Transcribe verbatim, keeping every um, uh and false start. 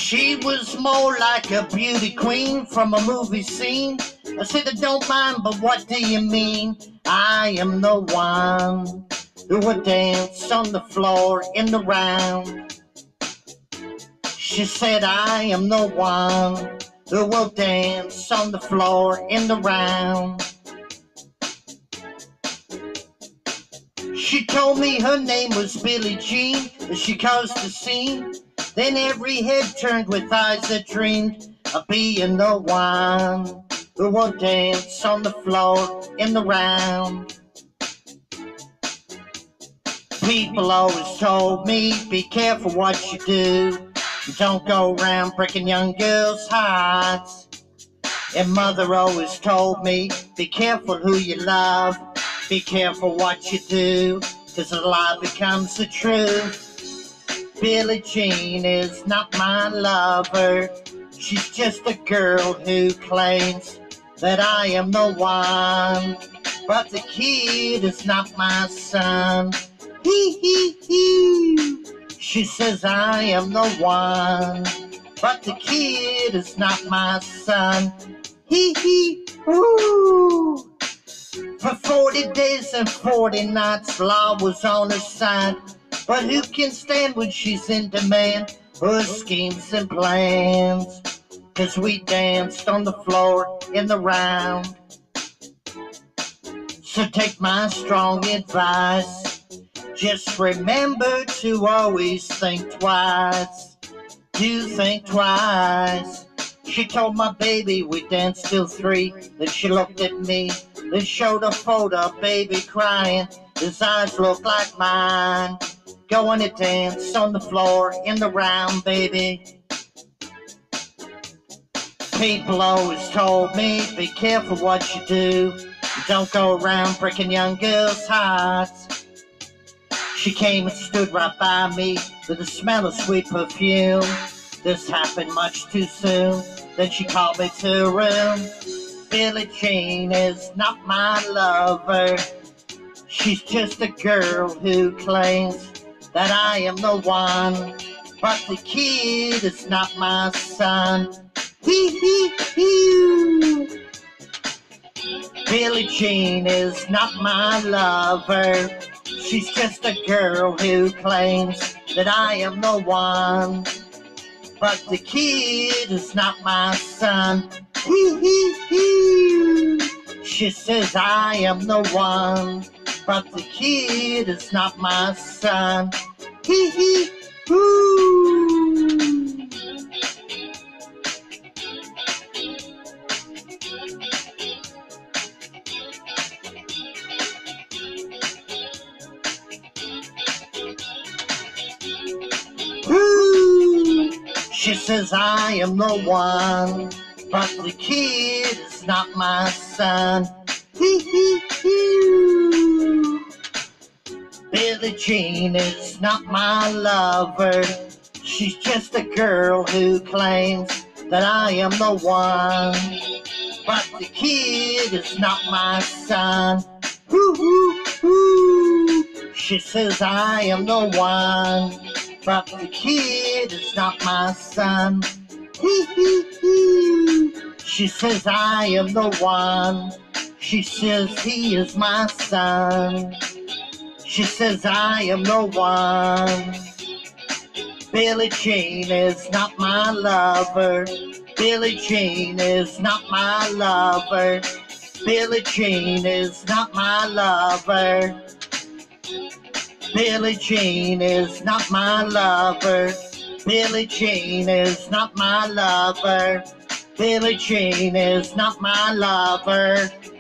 She was more like a beauty queen from a movie scene. I said, I don't mind, but what do you mean? I am the one who would dance on the floor in the round. She said, I am the one who will dance on the floor in the round. She told me her name was Billie Jean as she caused the scene. Then every head turned with eyes that dreamed of being the one who will dance on the floor in the round. People always told me, be careful what you do. Don't go around breaking young girls' hearts. And mother always told me, be careful who you love. Be careful what you do, 'cause a lie becomes the truth. Billie Jean is not my lover. She's just a girl who claims that I am the one. But the kid is not my son. Hee hee hee. She says I am the one. But the kid is not my son. Hee hee ooh. For forty days and forty nights, law was on her side. But who can stand when she's in demand for her schemes and plans? 'Cause we danced on the floor in the round. So take my strong advice. Just remember to always think twice. Do think twice. She told my baby we danced till three. Then she looked at me. Then showed a photo of baby crying. His eyes look like mine. Going to dance on the floor in the round, baby. People always told me, be careful what you do. Don't go around breaking young girls' hearts. She came and stood right by me with the smell of sweet perfume. This happened much too soon. Then she called me to her room. Billie Jean is not my lover. She's just a girl who claims that I am the one. But the kid is not my son. Hee hee hee. Billie Jean is not my lover. She's just a girl who claims that I am the one. But the kid is not my son. Hee hee hee. She says I am the one. But the kid is not my son. Hee hee hoo. Ooh. She says I am the one, but the kid is not my son. Hee hee hee. Billie Jean is not my lover. She's just a girl who claims that I am the one. But the kid is not my son. Hoo hoo hoo. She says I am the one. But the kid is not my son. Hee hee hee. She says I am the one. She says he is my son. She says I am the one. Billie Jean is not my lover. Billie Jean is not my lover. Billie Jean is not my lover. Billie Jean is not my lover. Billie Jean is not my lover. Billie Jean is not my lover.